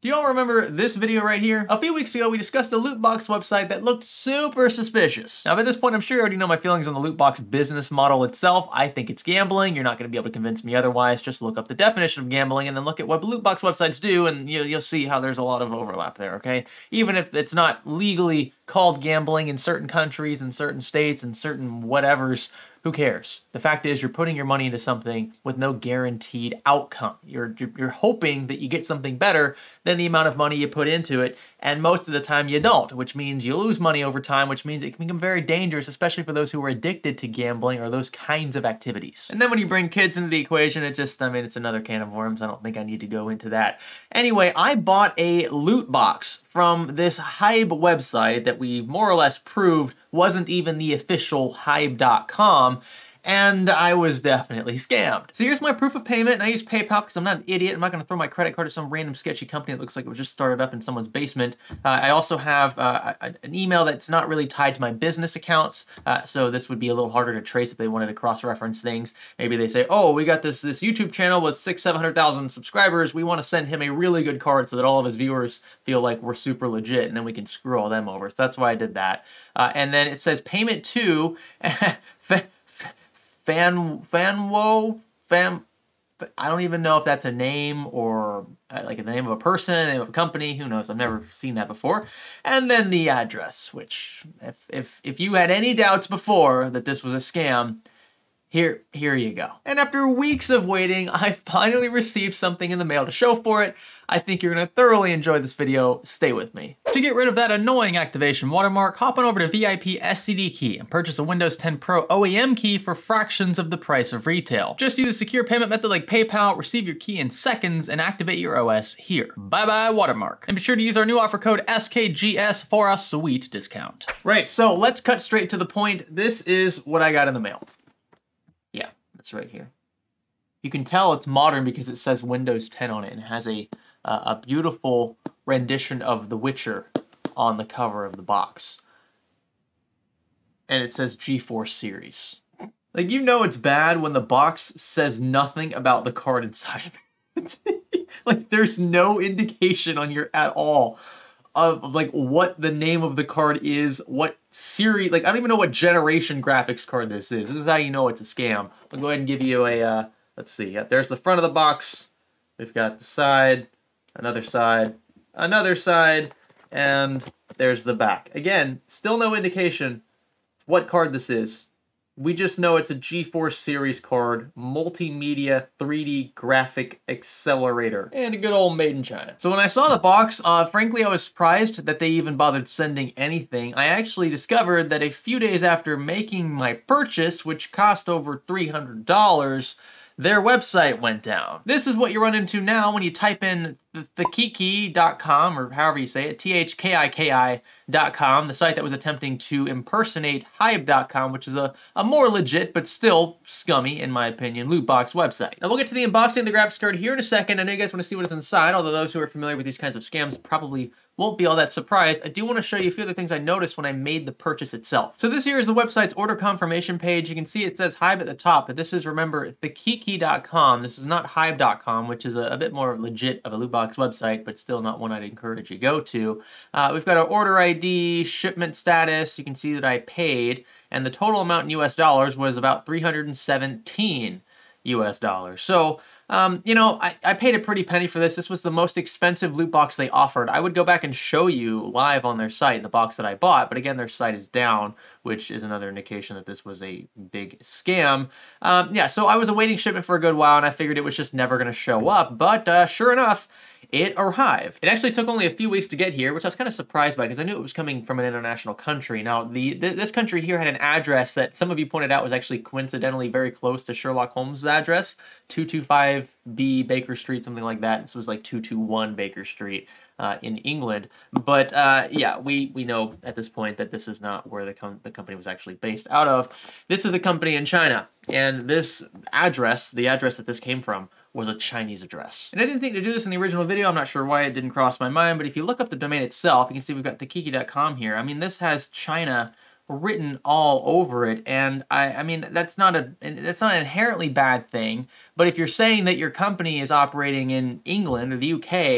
Do y'all remember this video right here? A few weeks ago, we discussed a loot box website that looked super suspicious. Now, by this point, I'm sure you already know my feelings on the loot box business model itself. I think it's gambling. You're not going to be able to convince me otherwise. Just look up the definition of gambling and then look at what loot box websites do, and you'll see how there's a lot of overlap there, okay? Even if it's not legally called gambling in certain countries, in certain states, in certain whatevers, who cares? The fact is, you're putting your money into something with no guaranteed outcome. You're hoping that you get something better than the amount of money you put into it, and most of the time you don't, which means you lose money over time, which means it can become very dangerous, especially for those who are addicted to gambling or those kinds of activities. And then when you bring kids into the equation, it's another can of worms. I don't think I need to go into that. Anyway, I bought a loot box from this Hybe website that we more or less proved wasn't even the official Hybe.com, and I was definitely scammed. So here's my proof of payment, and I use PayPal because I'm not an idiot. I'm not gonna throw my credit card to some random sketchy company that looks like it was just started up in someone's basement. I also have an email that's not really tied to my business accounts, so this would be a little harder to trace if they wanted to cross-reference things. Maybe they say, oh, we got this YouTube channel with 600,000-700,000 subscribers. We wanna send him a really good card so that all of his viewers feel like we're super legit, and then we can screw all them over. So that's why I did that. And then it says payment to I don't even know if that's a name or like the name of a person, name of a company, who knows, I've never seen that before. And then the address, which if you had any doubts before that this was a scam, here you go. And after weeks of waiting, I finally received something in the mail to show for it. I think you're gonna thoroughly enjoy this video. Stay with me. To get rid of that annoying activation watermark, hop on over to VIP SCD Key and purchase a Windows 10 Pro OEM key for fractions of the price of retail. Just use a secure payment method like PayPal, receive your key in seconds, and activate your OS here. Bye-bye watermark. And be sure to use our new offer code SKGS for a sweet discount. Right, so let's cut straight to the point. This is what I got in the mail. Yeah, that's right here. You can tell it's modern because it says Windows 10 on it and has a beautiful rendition of The Witcher on the cover of the box. And it says GeForce Series. Like, you know it's bad when the box says nothing about the card inside of it. Like, there's no indication on here at all of like what the name of the card is, what series, like I don't even know what generation graphics card this is. This is how you know it's a scam. I'll go ahead and give you a, let's see, there's the front of the box. We've got the side, another side, and there's the back. Again, still no indication what card this is. We just know it's a GeForce Series card, multimedia 3D graphic accelerator, and a good old made in China. So when I saw the box, frankly, I was surprised that they even bothered sending anything. I actually discovered that a few days after making my purchase, which cost over $300, their website went down. This is what you run into now when you type in thekiki.com, or however you say it, THKIKI.com, the site that was attempting to impersonate Hybe.com, which is a more legit, but still scummy, in my opinion, loot box website. Now we'll get to the unboxing of the graphics card here in a second. I know you guys want to see what is inside, although those who are familiar with these kinds of scams probably won't be all that surprised. I do want to show you a few other things I noticed when I made the purchase itself. So this here is the website's order confirmation page. You can see it says Hybe at the top, but this is, remember, thekiki.com. This is not Hybe.com, which is a bit more legit of a loot box website, but still not one I'd encourage you go to. We've got our order ID, shipment status. You can see that I paid, and the total amount in US dollars was about $317 US. So, you know, I paid a pretty penny for this. This was the most expensive loot box they offered. I would go back and show you live on their site the box that I bought, but again, their site is down, which is another indication that this was a big scam. Yeah, so I was awaiting shipment for a good while, and I figured it was just never going to show up, but sure enough, it arrived. It actually took only a few weeks to get here, which I was kind of surprised by because I knew it was coming from an international country. Now, this country here had an address that some of you pointed out was actually coincidentally very close to Sherlock Holmes' address, 225B Baker Street, something like that. This was like 221 Baker Street in England. But yeah, we know at this point that this is not where the company was actually based out of. This is a company in China, and this address, the address that this came from, was a Chinese address. And I didn't think to do this in the original video. I'm not sure why it didn't cross my mind, but if you look up the domain itself, you can see we've got thekiki.com here. I mean, this has China written all over it, and I mean, that's not an inherently bad thing, but if you're saying that your company is operating in England or the UK,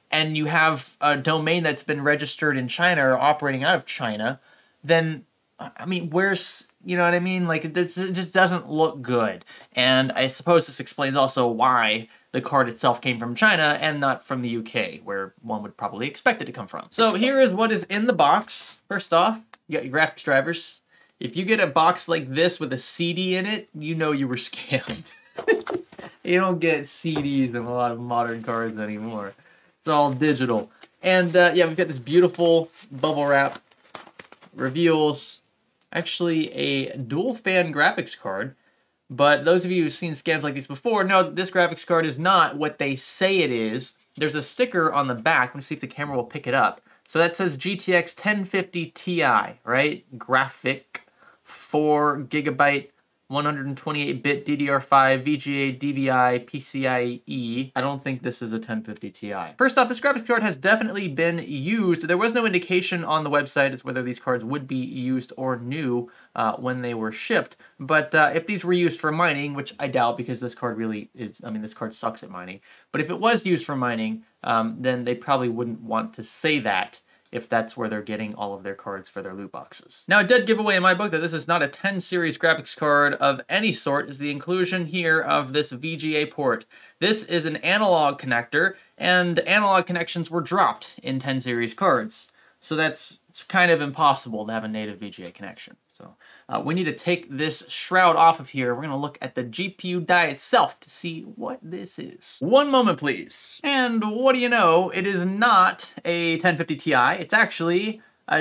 and you have a domain that's been registered in China or operating out of China, then, I mean, where's, you know what I mean? Like, it just doesn't look good. And I suppose this explains also why the card itself came from China and not from the UK, where one would probably expect it to come from. So here is what is in the box. First off, you got your graphics drivers. If you get a box like this with a CD in it, you know you were scammed. You don't get CDs in a lot of modern cards anymore. It's all digital. And yeah, we've got this beautiful bubble wrap. Reveals actually a dual fan graphics card. But those of you who've seen scams like these before know that this graphics card is not what they say it is. There's a sticker on the back. Let me see if the camera will pick it up. So that says GTX 1050 Ti, right? Graphic, 4 GB, 128-bit DDR5, VGA, DVI, PCIe. I don't think this is a 1050 Ti. First off, this graphics card has definitely been used. There was no indication on the website as whether these cards would be used or new when they were shipped. But if these were used for mining, which I doubt because this card really is, I mean, this card sucks at mining. But if it was used for mining, then they probably wouldn't want to say that if that's where they're getting all of their cards for their loot boxes. Now, a dead giveaway in my book that this is not a 10 series graphics card of any sort is the inclusion here of this VGA port. This is an analog connector, and analog connections were dropped in 10 series cards. So it's kind of impossible to have a native VGA connection. So we need to take this shroud off of here. We're going to look at the GPU die itself to see what this is. One moment, please. And what do you know? It is not a 1050 Ti. It's actually a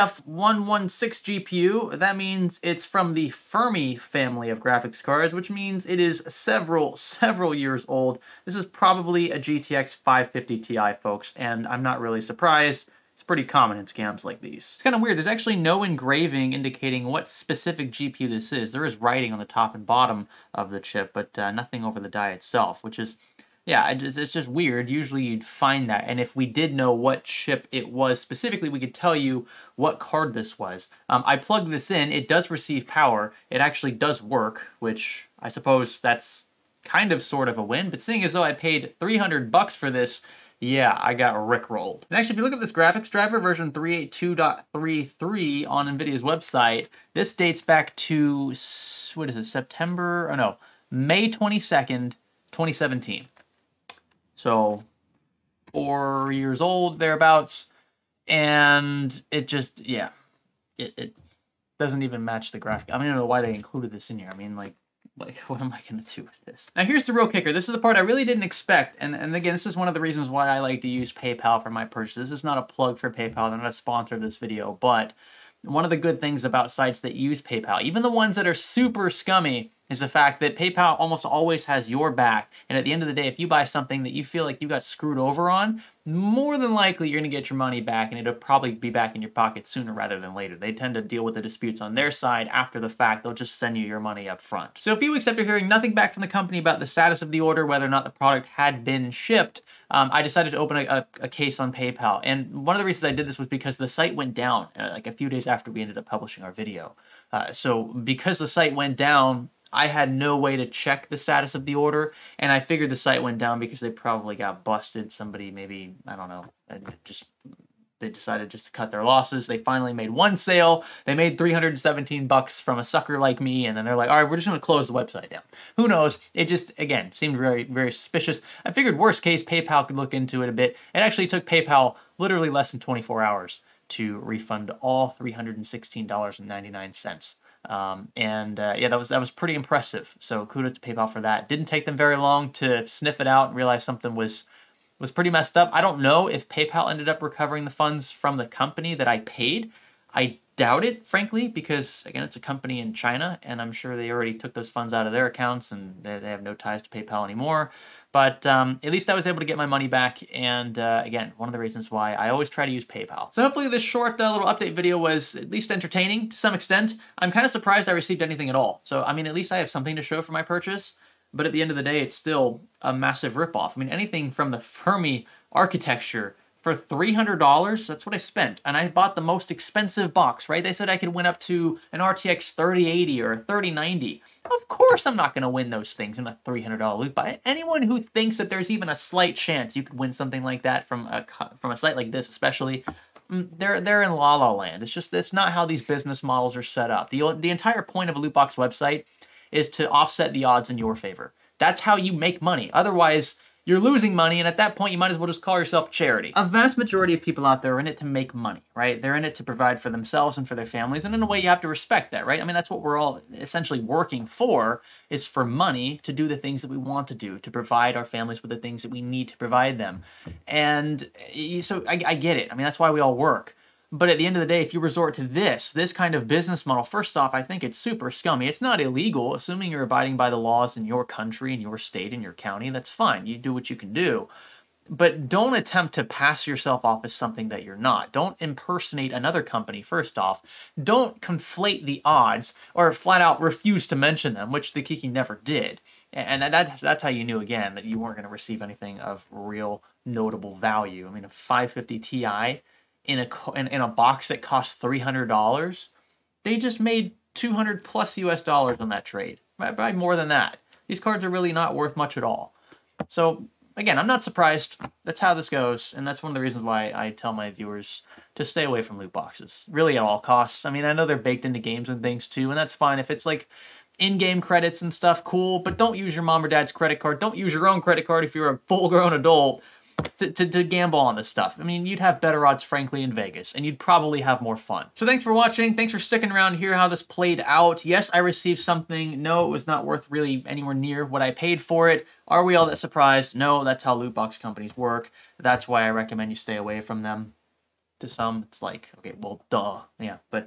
GF116 GPU. That means it's from the Fermi family of graphics cards, which means it is several years old. This is probably a GTX 550 Ti, folks, and I'm not really surprised. It's pretty common in scams like these. It's kind of weird. There's actually no engraving indicating what specific GPU this is. There is writing on the top and bottom of the chip, but nothing over the die itself, which is, yeah, it's just weird. Usually you'd find that, and if we did know what chip it was specifically, we could tell you what card this was. I plugged this in. It does receive power. It actually does work, which I suppose that's kind of sort of a win, but seeing as though I paid $300 for this, yeah, I got rickrolled. And actually, if you look at this graphics driver, version 382.33 on NVIDIA's website, this dates back to, what is it, September, oh no, May 22nd, 2017. So, 4 years old, thereabouts, and it just, yeah, it doesn't even match the graphic. I don't know why they included this in here. I mean, like, what am I going to do with this? Now, here's the real kicker. This is the part I really didn't expect. And again, this is one of the reasons why I like to use PayPal for my purchases. This is not a plug for PayPal. They're not a sponsor of this video. But one of the good things about sites that use PayPal, even the ones that are super scummy, is the fact that PayPal almost always has your back. And at the end of the day, if you buy something that you feel like you got screwed over on, more than likely you're going to get your money back, and it'll probably be back in your pocket sooner rather than later. They tend to deal with the disputes on their side after the fact. They'll just send you your money up front. So a few weeks after hearing nothing back from the company about the status of the order, whether or not the product had been shipped, I decided to open a case on PayPal. And one of the reasons I did this was because the site went down like a few days after we ended up publishing our video. So because the site went down, I had no way to check the status of the order, and I figured the site went down because they probably got busted. Somebody maybe, I don't know, they decided just to cut their losses. They finally made one sale. They made $317 from a sucker like me, and then they're like, all right, we're just going to close the website down. Who knows? It just, again, seemed very, very suspicious. I figured worst case, PayPal could look into it a bit. It actually took PayPal literally less than 24 hours to refund all $316.99. Yeah, that was pretty impressive. So kudos to PayPal for that. Didn't take them very long to sniff it out and realize something was pretty messed up. I don't know if PayPal ended up recovering the funds from the company that I paid. I doubt it, frankly, because again, it's a company in China, and I'm sure they already took those funds out of their accounts, and they have no ties to PayPal anymore. But at least I was able to get my money back, and again, one of the reasons why I always try to use PayPal. So hopefully this short little update video was at least entertaining to some extent. I'm kind of surprised I received anything at all. So, I mean, at least I have something to show for my purchase, but at the end of the day, it's still a massive ripoff. I mean, anything from the Fermi architecture for $300, that's what I spent. And I bought the most expensive box, right? They said I could win up to an RTX 3080 or a 3090. Of course I'm not going to win those things in a $300 loot box. Anyone who thinks that there's even a slight chance you could win something like that from a site like this, especially, they're in la la land. It's not how these business models are set up. The entire point of a loot box website is to offset the odds in your favor. That's how you make money. Otherwise, you're losing money, and at that point, you might as well just call yourself a charity. A vast majority of people out there are in it to make money, right? They're in it to provide for themselves and for their families, and in a way, you have to respect that, right? I mean, that's what we're all essentially working for, is for money to do the things that we want to do, to provide our families with the things that we need to provide them. And so I get it. I mean, that's why we all work. But at the end of the day, if you resort to this kind of business model, first off, I think it's super scummy. It's not illegal. Assuming you're abiding by the laws in your country, in your state, in your county, that's fine. You do what you can do. But don't attempt to pass yourself off as something that you're not. Don't impersonate another company, first off. Don't conflate the odds or flat out refuse to mention them, which the Kiki never did. And that's how you knew, again, that you weren't going to receive anything of real notable value. I mean, a 550 Ti in a box that costs $300, they just made $200+ US on that trade. By more than that. These cards are really not worth much at all. So again, I'm not surprised. That's how this goes, and that's one of the reasons why I tell my viewers to stay away from loot boxes, really at all costs. I mean, I know they're baked into games and things too, and that's fine. If it's like in-game credits and stuff, cool, but don't use your mom or dad's credit card. Don't use your own credit card if you're a full-grown adult to gamble on this stuff. I mean, you'd have better odds, frankly, in Vegas, and you'd probably have more fun. So thanks for watching. Thanks for sticking around to hear how this played out. Yes, I received something. No, it was not worth really anywhere near what I paid for it. Are we all that surprised? No, that's how loot box companies work. That's why I recommend you stay away from them. To some, it's like, okay, well, duh. Yeah, but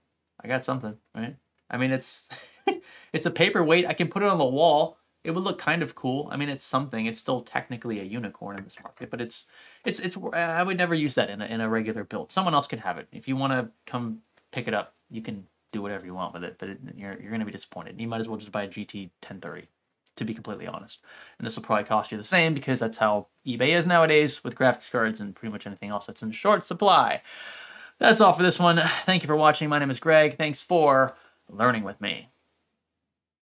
I got something, right? I mean, it's it's a paperweight. I can put it on the wall. It would look kind of cool. I mean, it's something. It's still technically a unicorn in this market, but it's. I would never use that in a regular build. Someone else could have it. If you want to come pick it up, you can do whatever you want with it, but you're going to be disappointed. You might as well just buy a GT 1030, to be completely honest. And this will probably cost you the same because that's how eBay is nowadays with graphics cards and pretty much anything else that's in short supply. That's all for this one. Thank you for watching. My name is Greg. Thanks for learning with me.